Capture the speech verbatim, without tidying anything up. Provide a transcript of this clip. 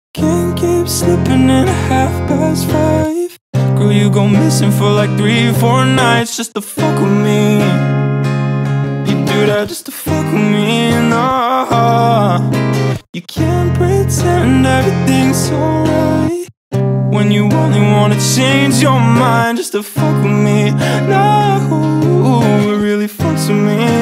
Can't keep slipping in a half past five. Girl, you go missing for like three or four nights just to fuck with me. You do that just to fuck with me, nah. You can't pretend everything's alright when you only wanna change your mind just to fuck with me. No, it really fucks with me.